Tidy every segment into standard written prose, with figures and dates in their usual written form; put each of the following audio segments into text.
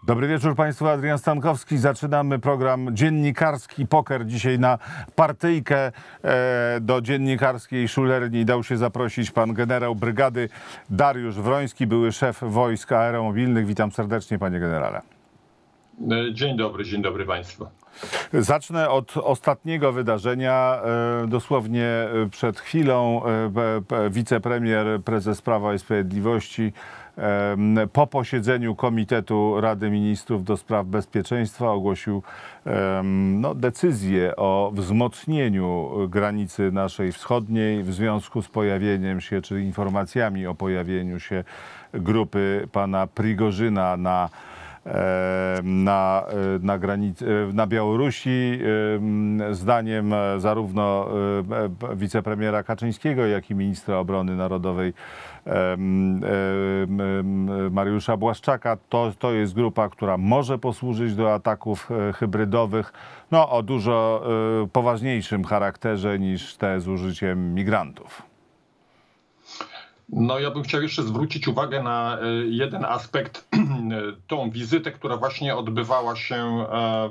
Dobry wieczór Państwu, Adrian Stankowski. Zaczynamy program Dziennikarski Poker. Dzisiaj na partyjkę do dziennikarskiej szulerni dał się zaprosić pan generał brygady Dariusz Wroński, były szef wojsk aeromobilnych. Witam serdecznie, panie generale. Dzień dobry Państwu. Zacznę od ostatniego wydarzenia. Dosłownie przed chwilą wicepremier, prezes Prawa i Sprawiedliwości po posiedzeniu Komitetu Rady Ministrów do Spraw Bezpieczeństwa ogłosił decyzję o wzmocnieniu granicy naszej wschodniej w związku z pojawieniem się, czy informacjami o pojawieniu się grupy pana Prigorzyna na granicy, na Białorusi. Zdaniem zarówno wicepremiera Kaczyńskiego, jak i ministra obrony narodowej Mariusza Błaszczaka, to jest grupa, która może posłużyć do ataków hybrydowych o dużo poważniejszym charakterze niż te z użyciem migrantów. Ja bym chciał jeszcze zwrócić uwagę na jeden aspekt, tą wizytę, która właśnie odbywała się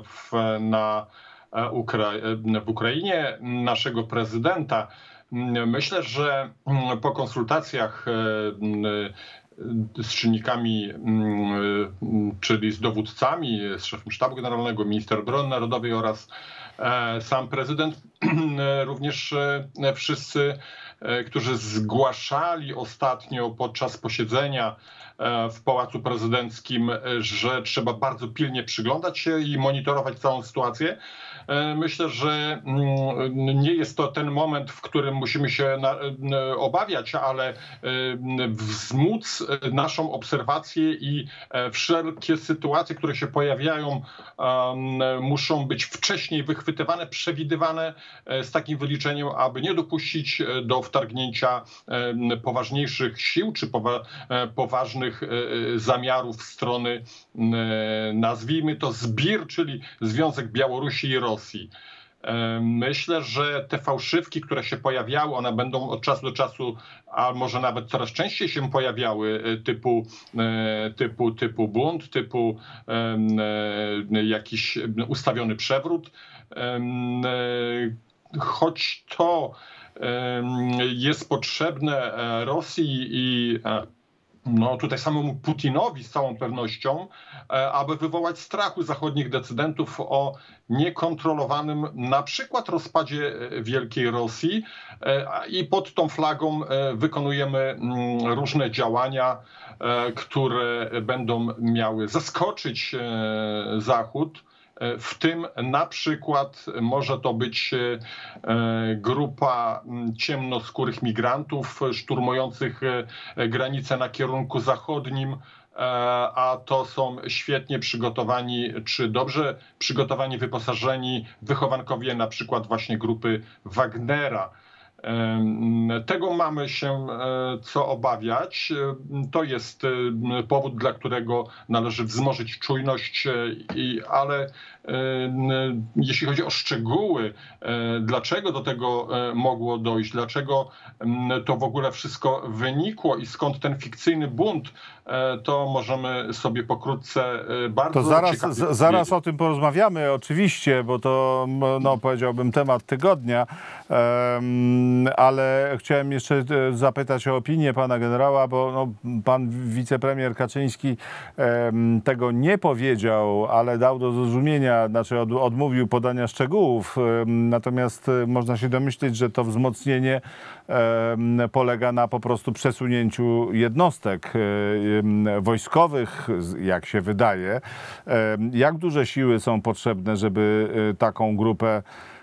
w Ukrainie naszego prezydenta. Myślę, że po konsultacjach z czynnikami, czyli z dowódcami, z szefem sztabu generalnego, minister obrony narodowej oraz sam prezydent, również wszyscy, którzy zgłaszali ostatnio podczas posiedzenia w Pałacu Prezydenckim, że trzeba bardzo pilnie przyglądać się i monitorować całą sytuację. Myślę, że nie jest to ten moment, w którym musimy się obawiać, ale wzmóc naszą obserwację i wszelkie sytuacje, które się pojawiają, muszą być wcześniej wychwytywane, przewidywane z takim wyliczeniem, aby nie dopuścić do wtargnięcia poważniejszych sił czy poważnych zamiarów strony, nazwijmy to ZBIR, czyli Związek Białorusi i Rosji. Myślę, że te fałszywki, które się pojawiały, one będą od czasu do czasu, a może nawet coraz częściej się pojawiały, typu bunt, typu jakiś ustawiony przewrót. Choć to jest potrzebne Rosji i tutaj samemu Putinowi z całą pewnością, aby wywołać strach u zachodnich decydentów o niekontrolowanym na przykład rozpadzie Wielkiej Rosji, i pod tą flagą wykonujemy różne działania, które będą miały zaskoczyć Zachód. W tym na przykład może to być grupa ciemnoskórych migrantów szturmujących granicę na kierunku zachodnim, a to są świetnie przygotowani czy dobrze przygotowani, wyposażeni wychowankowie na przykład właśnie grupy Wagnera. Tego mamy się co obawiać. To jest powód, dla którego należy wzmożyć czujność, ale jeśli chodzi o szczegóły, dlaczego do tego mogło dojść, dlaczego to w ogóle wszystko wynikło i skąd ten fikcyjny bunt, to możemy sobie pokrótce bardzo... To zaraz o tym porozmawiamy oczywiście, bo to powiedziałbym temat tygodnia, ale chciałem jeszcze zapytać o opinię pana generała, bo pan wicepremier Kaczyński tego nie powiedział, ale dał do zrozumienia, znaczy odmówił podania szczegółów, natomiast można się domyśleć, że to wzmocnienie polega na po prostu przesunięciu jednostek wojskowych, jak się wydaje. Jak duże siły są potrzebne, żeby taką grupę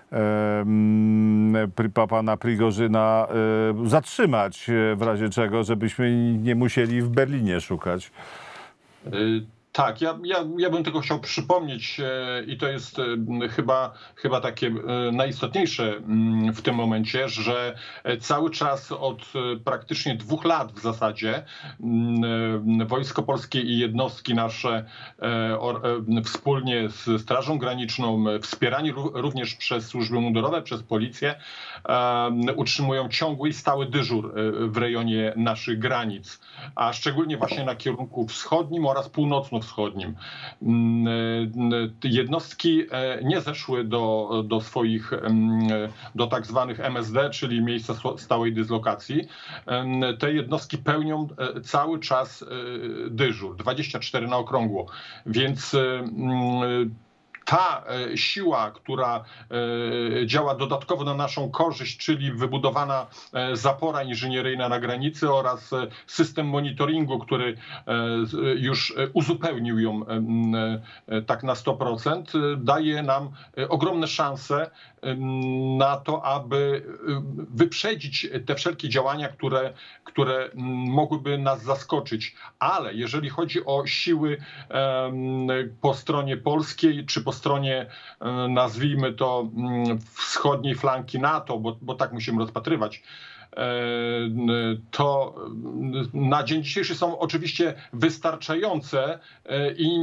pana Prigorzyna zatrzymać, w razie czego, żebyśmy nie musieli w Berlinie szukać? Tak, ja bym tego chciał przypomnieć i to jest chyba takie najistotniejsze w tym momencie, że cały czas od praktycznie 2 lat w zasadzie Wojsko Polskie i jednostki nasze wspólnie z Strażą Graniczną, wspierani również przez służby mundurowe, przez policję, utrzymują ciągły i stały dyżur w rejonie naszych granic, a szczególnie właśnie na kierunku wschodnim oraz północno-wschodnim. północno-wschodnim. Jednostki nie zeszły do tak zwanych MSD, czyli miejsca stałej dyslokacji. Te jednostki pełnią cały czas dyżur, 24 na okrągło, więc ta siła, która działa dodatkowo na naszą korzyść, czyli wybudowana zapora inżynieryjna na granicy oraz system monitoringu, który już uzupełnił ją tak na 100%, daje nam ogromne szanse na to, aby wyprzedzić te wszelkie działania, które mogłyby nas zaskoczyć. Ale jeżeli chodzi o siły po stronie polskiej, czy po stronie, nazwijmy to, wschodniej flanki NATO, bo tak musimy rozpatrywać, to na dzień dzisiejszy są oczywiście wystarczające i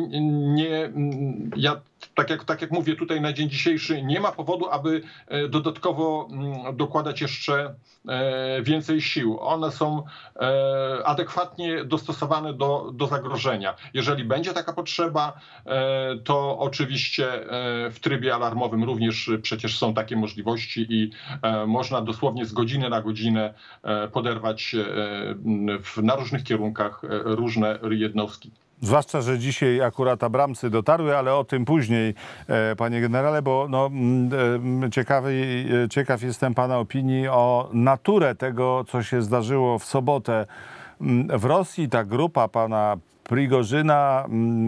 tak jak mówię tutaj na dzień dzisiejszy, nie ma powodu, aby dodatkowo dokładać jeszcze więcej sił. One są adekwatnie dostosowane do zagrożenia. Jeżeli będzie taka potrzeba, to oczywiście w trybie alarmowym również przecież są takie możliwości i można dosłownie z godziny na godzinę poderwać na różnych kierunkach różne jednostki. Zwłaszcza, że dzisiaj akurat Abramsy dotarły, ale o tym później, panie generale, bo no, ciekaw jestem pana opinii o naturę tego, co się zdarzyło w sobotę w Rosji. Ta grupa pana Prigorzyna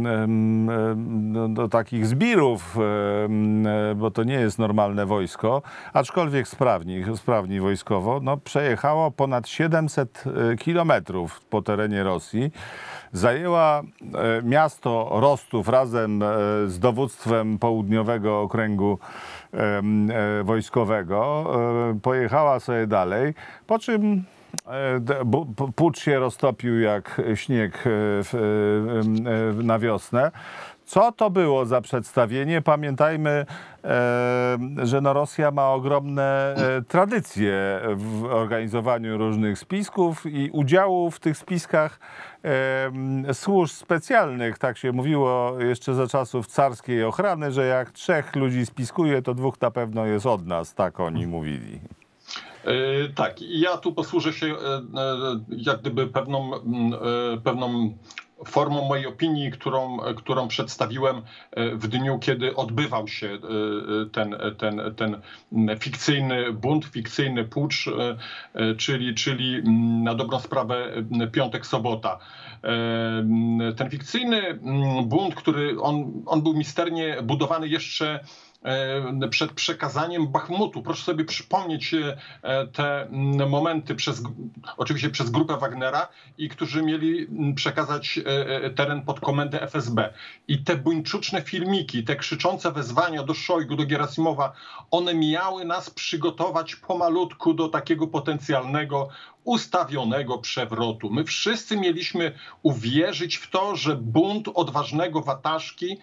do takich zbirów, bo to nie jest normalne wojsko, aczkolwiek sprawni wojskowo, no, przejechało ponad 700 kilometrów po terenie Rosji. Zajęła miasto Rostów razem z dowództwem południowego okręgu wojskowego. Pojechała sobie dalej, po czym pucz się roztopił jak śnieg na wiosnę. Co to było za przedstawienie? Pamiętajmy, że no Rosja ma ogromne tradycje w organizowaniu różnych spisków i udziału w tych spiskach służb specjalnych. Tak się mówiło jeszcze za czasów carskiej ochrany, że jak 3 ludzi spiskuje, to 2 na pewno jest od nas. Tak oni mówili. Tak, ja tu posłużę się jak gdyby pewną formą mojej opinii, którą przedstawiłem w dniu, kiedy odbywał się ten fikcyjny bunt, fikcyjny pucz, czyli na dobrą sprawę piątek, sobota. Ten fikcyjny bunt, który on był misternie budowany jeszcze przed przekazaniem Bachmutu. Proszę sobie przypomnieć te momenty oczywiście przez grupę Wagnera, i którzy mieli przekazać teren pod komendę FSB. I te buńczuczne filmiki, te krzyczące wezwania do Szojgu, do Gerasimowa, one miały nas przygotować pomalutku do takiego potencjalnego ustawionego przewrotu. My wszyscy mieliśmy uwierzyć w to, że bunt odważnego Wataszki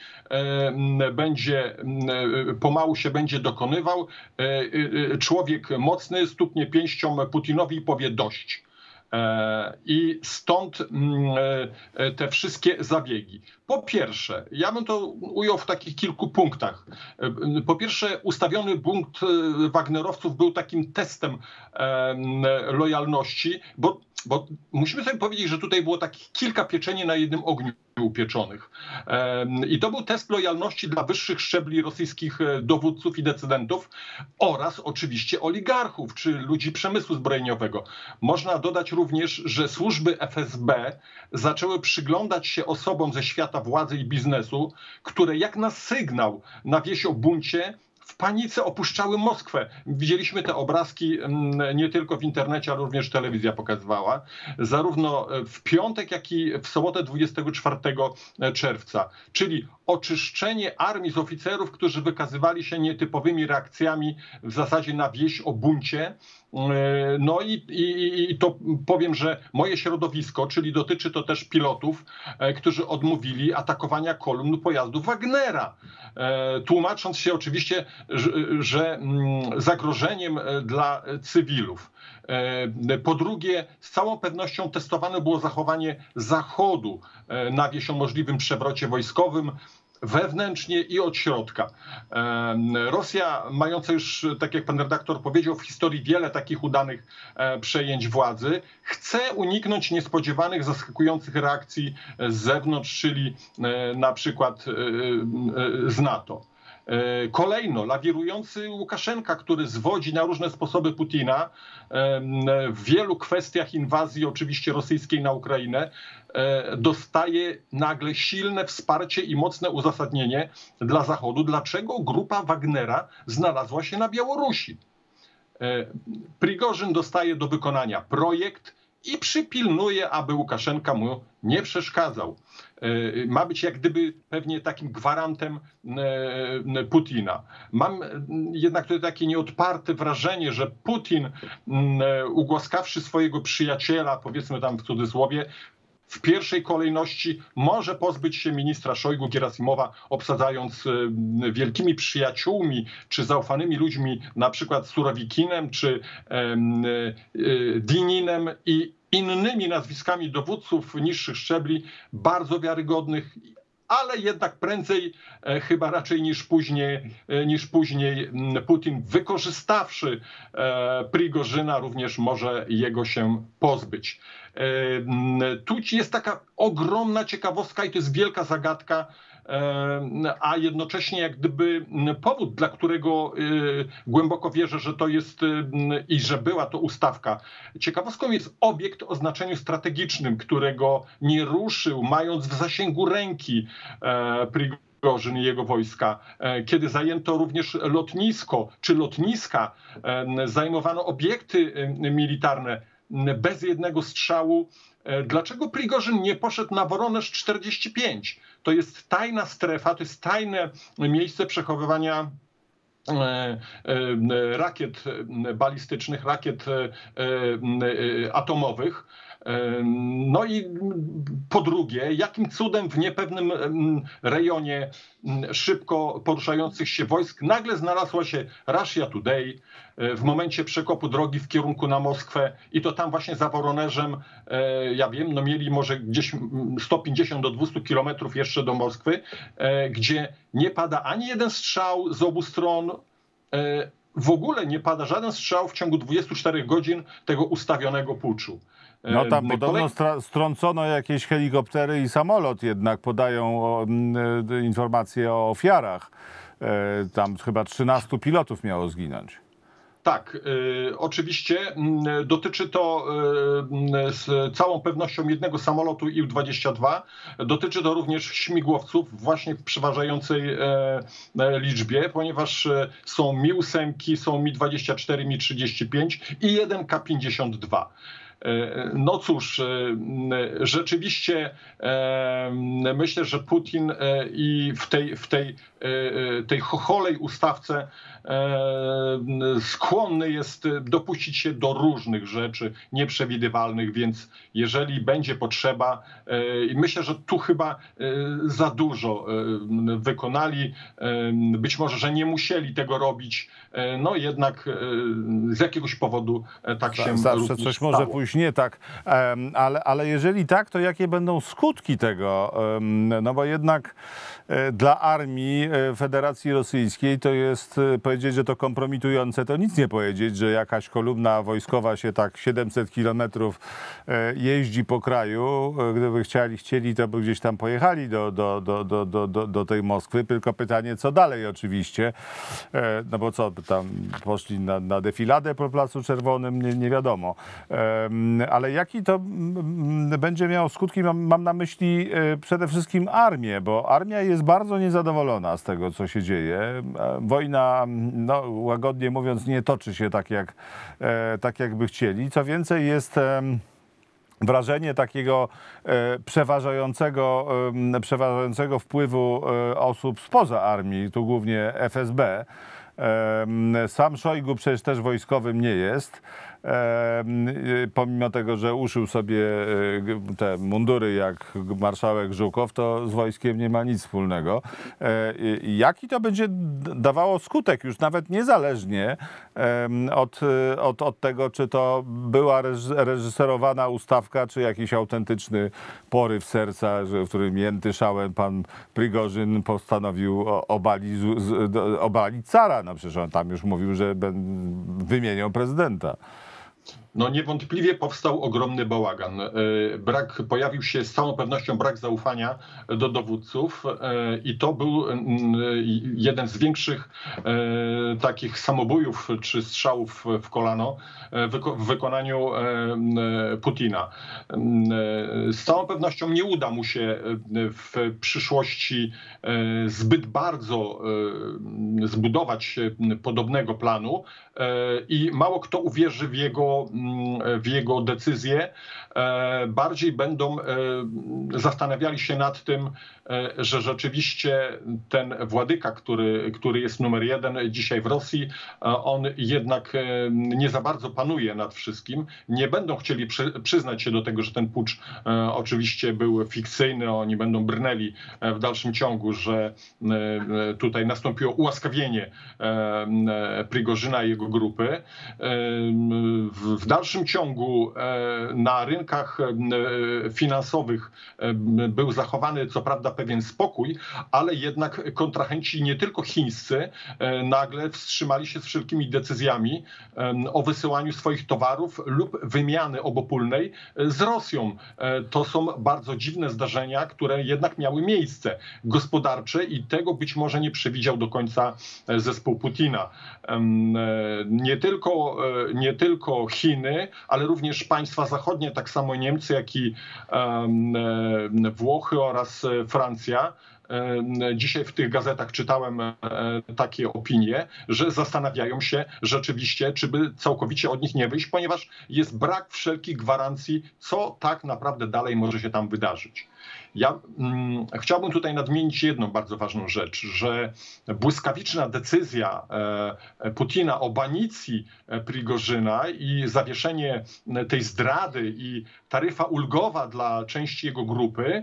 pomału się będzie dokonywał. Człowiek mocny stuknie pięścią Putinowi i powie dość. I stąd te wszystkie zabiegi. Po pierwsze, ja bym to ujął w takich kilku punktach. Po pierwsze, ustawiony bunt wagnerowców był takim testem lojalności, bo musimy sobie powiedzieć, że tutaj było takich kilka pieczeni na jednym ogniu upieczonych. I to był test lojalności dla wyższych szczebli rosyjskich dowódców i decydentów oraz oczywiście oligarchów czy ludzi przemysłu zbrojeniowego. Można dodać również, że służby FSB zaczęły przyglądać się osobom ze świata władzy i biznesu, które jak na sygnał na wieść o buncie w panice opuszczały Moskwę. Widzieliśmy te obrazki nie tylko w internecie, ale również telewizja pokazywała. Zarówno w piątek, jak i w sobotę 24 czerwca. Czyli oczyszczenie armii z oficerów, którzy wykazywali się nietypowymi reakcjami w zasadzie na wieść o buncie. No i to powiem, że moje środowisko, czyli dotyczy to też pilotów, którzy odmówili atakowania kolumn pojazdów Wagnera, tłumacząc się oczywiście, że zagrożeniem dla cywilów. Po drugie, z całą pewnością testowane było zachowanie Zachodu na wieś o możliwym przewrocie wojskowym, wewnętrznie i od środka. Rosja, mająca już, tak jak pan redaktor powiedział, w historii wiele takich udanych przejęć władzy, chce uniknąć niespodziewanych, zaskakujących reakcji z zewnątrz, czyli na przykład z NATO. Kolejno, lawirujący Łukaszenka, który zwodzi na różne sposoby Putina w wielu kwestiach inwazji oczywiście rosyjskiej na Ukrainę, dostaje nagle silne wsparcie i mocne uzasadnienie dla Zachodu, dlaczego grupa Wagnera znalazła się na Białorusi. Prigorzyn dostaje do wykonania projekt i przypilnuje, aby Łukaszenka mu nie przeszkadzał. Ma być jak gdyby pewnie takim gwarantem Putina. Mam jednak tutaj takie nieodparte wrażenie, że Putin, ugłaskawszy swojego przyjaciela, powiedzmy tam w cudzysłowie, w pierwszej kolejności może pozbyć się ministra Szojgu, Gierasimowa, obsadzając wielkimi przyjaciółmi czy zaufanymi ludźmi, na przykład Surowikinem czy Dininem i innymi nazwiskami dowódców niższych szczebli, bardzo wiarygodnych, ale jednak prędzej, chyba raczej niż później Putin, wykorzystawszy Prigorzyna, również może jego się pozbyć. Tu jest taka ogromna ciekawostka i to jest wielka zagadka, a jednocześnie jak gdyby powód, dla którego głęboko wierzę, że to jest i że była to ustawka. Ciekawostką jest obiekt o znaczeniu strategicznym, którego nie ruszył, mając w zasięgu ręki Prigorzyn i jego wojska. Kiedy zajęto również lotnisko czy lotniska, zajmowano obiekty militarne bez jednego strzału. Dlaczego Prigorzyn nie poszedł na Woroneż 45? To jest tajna strefa, to jest tajne miejsce przechowywania rakiet balistycznych, rakiet atomowych. No i po drugie, jakim cudem w niepewnym rejonie szybko poruszających się wojsk nagle znalazła się Russia Today w momencie przekopu drogi w kierunku na Moskwę i to tam właśnie za Woroneżem, ja wiem, no mieli może gdzieś 150 do 200 kilometrów jeszcze do Moskwy, gdzie nie pada ani jeden strzał z obu stron, w ogóle nie pada żaden strzał w ciągu 24 godzin tego ustawionego puczu. No tam podobno strącono jakieś helikoptery i samolot, jednak podają informacje o ofiarach. Tam chyba 13 pilotów miało zginąć. Tak, oczywiście dotyczy to z całą pewnością jednego samolotu Ił-22. Dotyczy to również śmigłowców właśnie w przeważającej liczbie, ponieważ są Mi-8, są Mi-24, Mi-35 i jeden K-52. No cóż, rzeczywiście myślę, że Putin i w tej chocholej ustawce skłonny jest dopuścić się do różnych rzeczy nieprzewidywalnych, więc jeżeli będzie potrzeba, i myślę, że tu chyba za dużo wykonali, być może, że nie musieli tego robić, no jednak z jakiegoś powodu tak się zawsze coś stało. może pójść nie tak, ale jeżeli tak, to jakie będą skutki tego? No bo jednak dla armii Federacji Rosyjskiej to jest powiedzieć, że to kompromitujące, to nic nie powiedzieć, że jakaś kolumna wojskowa się tak 700 kilometrów jeździ po kraju. Gdyby chcieli, to by gdzieś tam pojechali do tej Moskwy. Tylko pytanie, co dalej oczywiście. No bo co, tam poszli na defiladę po Placu Czerwonym, nie wiadomo. Ale jaki to będzie miało skutki? Mam na myśli przede wszystkim armię, bo armia jest bardzo niezadowolona z tego, co się dzieje. Wojna, no, łagodnie mówiąc, nie toczy się tak, jakby chcieli. Co więcej, jest wrażenie takiego przeważającego wpływu osób spoza armii, tu głównie FSB. Sam Szojgu przecież też wojskowym nie jest, pomimo tego, że uszył sobie te mundury jak marszałek Żukow, to z wojskiem nie ma nic wspólnego. Jaki to będzie dawało skutek już nawet niezależnie od tego, czy to była reżyserowana ustawka, czy jakiś autentyczny poryw serca, w którym jęty szałem pan Prigorzyn postanowił obalić cara. No przecież on tam już mówił, że wymienią prezydenta. No niewątpliwie powstał ogromny bałagan. Pojawił się z całą pewnością brak zaufania do dowódców i to był jeden z większych takich samobójów czy strzałów w kolano w wykonaniu Putina. Z całą pewnością nie uda mu się w przyszłości zbyt bardzo zbudować podobnego planu i mało kto uwierzy w jego decyzje. Bardziej będą zastanawiali się nad tym, że rzeczywiście ten władyka, który jest numer 1 dzisiaj w Rosji, on jednak nie za bardzo panuje nad wszystkim. Nie będą chcieli przyznać się do tego, że ten pucz oczywiście był fikcyjny. Oni będą brnęli w dalszym ciągu, że tutaj nastąpiło ułaskawienie Prigorzyna i jego grupy. W dalszym ciągu na rynkach finansowych był zachowany co prawda pewien spokój, ale jednak kontrahenci nie tylko chińscy nagle wstrzymali się z wszelkimi decyzjami o wysyłaniu swoich towarów lub wymiany obopólnej z Rosją. To są bardzo dziwne zdarzenia, które jednak miały miejsce gospodarcze i tego być może nie przewidział do końca zespół Putina. Nie tylko Chiny, ale również państwa zachodnie, tak samo Niemcy, jak i Włochy oraz Francja. Dzisiaj w tych gazetach czytałem takie opinie, że zastanawiają się rzeczywiście, czy by całkowicie od nich nie wyjść, ponieważ jest brak wszelkich gwarancji, co tak naprawdę dalej może się tam wydarzyć. Ja chciałbym tutaj nadmienić jedną bardzo ważną rzecz, że błyskawiczna decyzja Putina o banicji Prigorzyna i zawieszenie tej zdrady i taryfa ulgowa dla części jego grupy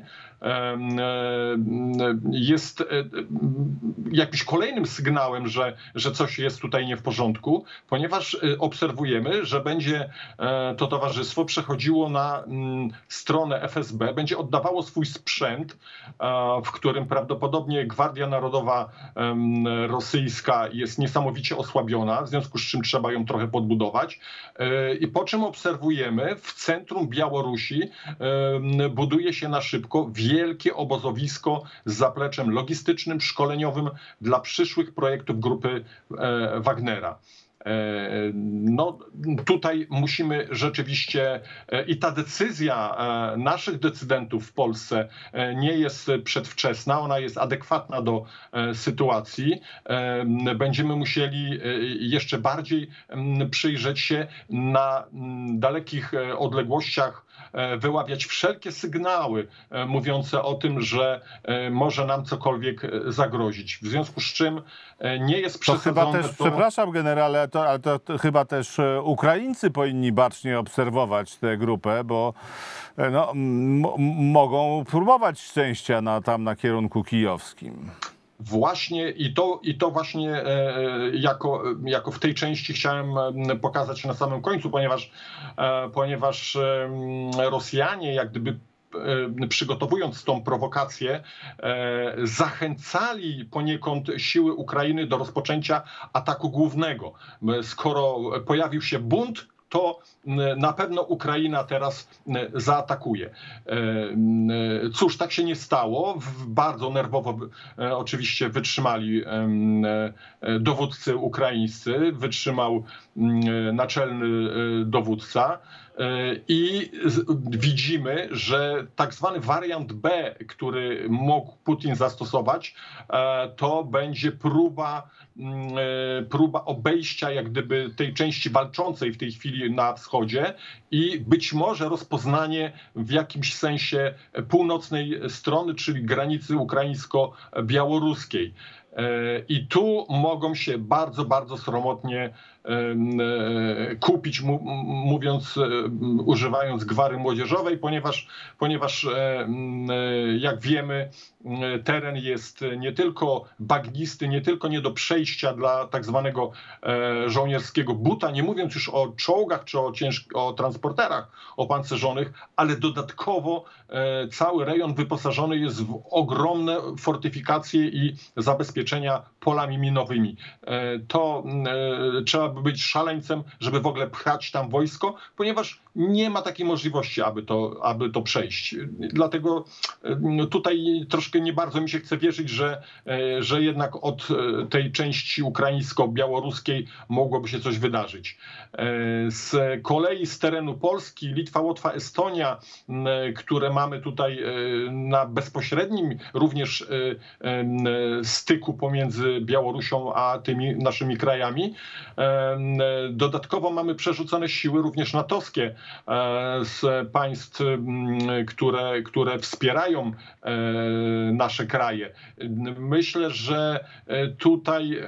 jest jakimś kolejnym sygnałem, że coś jest tutaj nie w porządku, ponieważ obserwujemy, że będzie to towarzystwo przechodziło na stronę FSB, będzie oddawało swój sprzęt, w którym prawdopodobnie Gwardia Narodowa rosyjska jest niesamowicie osłabiona, w związku z czym trzeba ją trochę podbudować. I po czym obserwujemy, w centrum Białorusi buduje się na szybko wielkie obozowisko z zapleczem logistycznym, szkoleniowym dla przyszłych projektów grupy Wagnera. No tutaj musimy rzeczywiście i ta decyzja naszych decydentów w Polsce nie jest przedwczesna, ona jest adekwatna do sytuacji. Będziemy musieli jeszcze bardziej przyjrzeć się na dalekich odległościach, wyławiać wszelkie sygnały mówiące o tym, że może nam cokolwiek zagrozić. W związku z czym nie jest przesadzone to... Przepraszam generale, ale to chyba też Ukraińcy powinni bacznie obserwować tę grupę, bo no, mogą próbować szczęścia na kierunku kijowskim. Właśnie i to właśnie jako w tej części chciałem pokazać na samym końcu, ponieważ Rosjanie jak gdyby przygotowując tą prowokację, zachęcali poniekąd siły Ukrainy do rozpoczęcia ataku głównego. Skoro pojawił się bunt, to na pewno Ukraina teraz zaatakuje. Cóż, tak się nie stało. Bardzo nerwowo oczywiście wytrzymali dowódcy ukraińscy. Wytrzymał naczelny dowódca. I widzimy, że tak zwany wariant B, który mógł Putin zastosować, to będzie próba obejścia jak gdyby tej części walczącej w tej chwili na wschodzie i być może rozpoznanie w jakimś sensie północnej strony, czyli granicy ukraińsko-białoruskiej. I tu mogą się bardzo, bardzo sromotnie kupić, używając gwary młodzieżowej, ponieważ jak wiemy, teren jest nie tylko bagnisty, nie tylko nie do przejścia dla tak zwanego żołnierskiego buta, nie mówiąc już o czołgach czy o transporterach opancerzonych, ale dodatkowo cały rejon wyposażony jest w ogromne fortyfikacje i zabezpieczenia polami minowymi. To trzeba by być szaleńcem, żeby w ogóle pchać tam wojsko, ponieważ nie ma takiej możliwości, aby to przejść. Dlatego tutaj troszkę nie bardzo mi się chce wierzyć, że jednak od tej części ukraińsko-białoruskiej mogłoby się coś wydarzyć. Z kolei z terenu Polski, Litwa, Łotwa, Estonia, które mamy tutaj na bezpośrednim również styku pomiędzy Białorusią a tymi naszymi krajami, dodatkowo mamy przerzucone siły również natowskie z państw, które wspierają nasze kraje. Myślę, że tutaj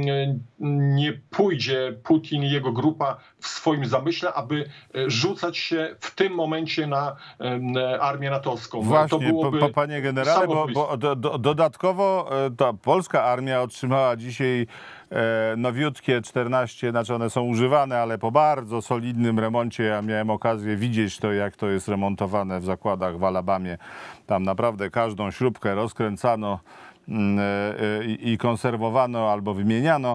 nie pójdzie Putin i jego grupa w swoim zamyśle, aby rzucać się w tym momencie na armię natowską. Właśnie, to byłoby panie generale, bo dodatkowo ta polska armia otrzymała dzisiaj nowiutkie 14, znaczy one są używane, ale po bardzo solidnym remoncie. Ja miałem okazję widzieć to, jak to jest remontowane w zakładach w Alabamie. Tam naprawdę każdą śrubkę rozkręcano i konserwowano albo wymieniano,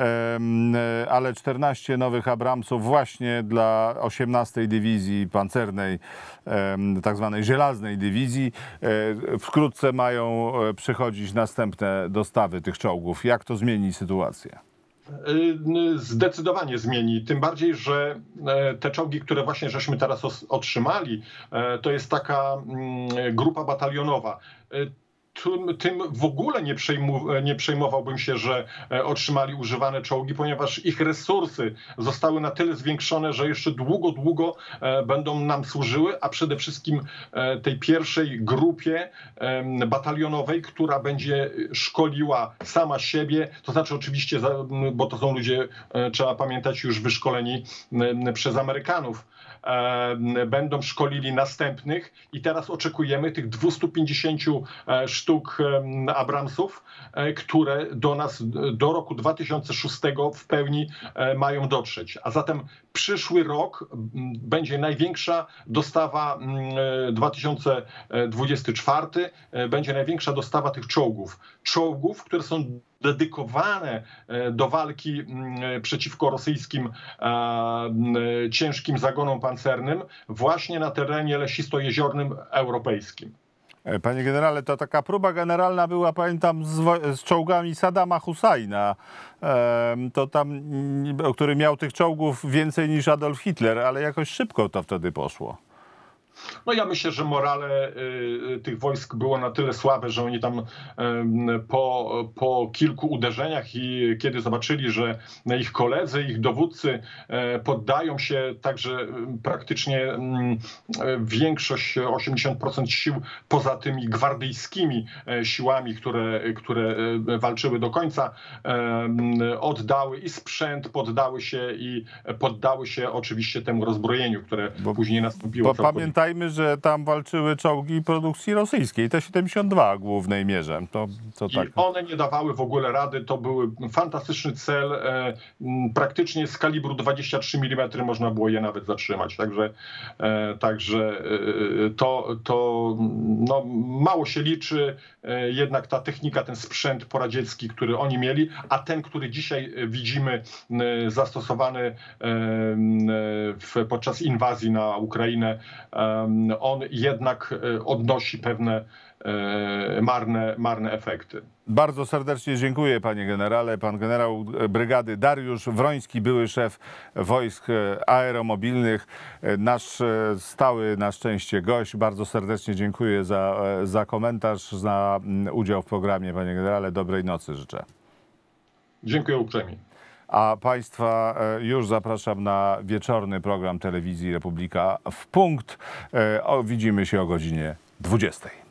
ale 14 nowych Abramsów właśnie dla 18 Dywizji Pancernej, tak zwanej żelaznej dywizji. Wkrótce mają przychodzić następne dostawy tych czołgów. Jak to zmieni sytuację? Zdecydowanie zmieni. Tym bardziej, że te czołgi, które właśnie żeśmy teraz otrzymali, to jest taka grupa batalionowa. Tym w ogóle nie przejmowałbym się, że otrzymali używane czołgi, ponieważ ich resursy zostały na tyle zwiększone, że jeszcze długo będą nam służyły, a przede wszystkim tej pierwszej grupie batalionowej, która będzie szkoliła sama siebie, to znaczy oczywiście, bo to są ludzie, trzeba pamiętać, już wyszkoleni przez Amerykanów. Będą szkolili następnych i teraz oczekujemy tych 250 sztuk Abramsów, które do nas do roku 2006 w pełni mają dotrzeć. A zatem przyszły rok będzie największa dostawa, 2024 będzie największa dostawa tych czołgów, które są dedykowane do walki przeciwko rosyjskim ciężkim zagonom pancernym właśnie na terenie lesisto-jeziornym europejskim. Panie generale, to taka próba generalna była, pamiętam, z czołgami Saddama Husajna, to tam, który miał tych czołgów więcej niż Adolf Hitler, ale jakoś szybko to wtedy poszło. No ja myślę, że morale tych wojsk było na tyle słabe, że oni tam po kilku uderzeniach i kiedy zobaczyli, że ich koledzy, ich dowódcy poddają się, także praktycznie większość, 80% sił poza tymi gwardyjskimi siłami, które walczyły do końca, oddały i sprzęt, poddały się oczywiście temu rozbrojeniu, które później nastąpiło. Pamiętajmy, że tam walczyły czołgi produkcji rosyjskiej, T-72 w głównej mierze. To tak. I one nie dawały w ogóle rady, to był fantastyczny cel, praktycznie z kalibru 23 mm można było je nawet zatrzymać, także to no, mało się liczy, jednak ta technika, ten sprzęt poradziecki, który oni mieli, a ten, który dzisiaj widzimy zastosowany podczas inwazji na Ukrainę, on jednak odnosi pewne marne efekty. Bardzo serdecznie dziękuję, panie generale. Pan generał brygady Dariusz Wroński, były szef wojsk aeromobilnych, nasz stały na szczęście gość. Bardzo serdecznie dziękuję za komentarz, za udział w programie, panie generale. Dobrej nocy życzę. Dziękuję uprzejmie. A państwa już zapraszam na wieczorny program telewizji Republika w punkt. Widzimy się o godzinie 20.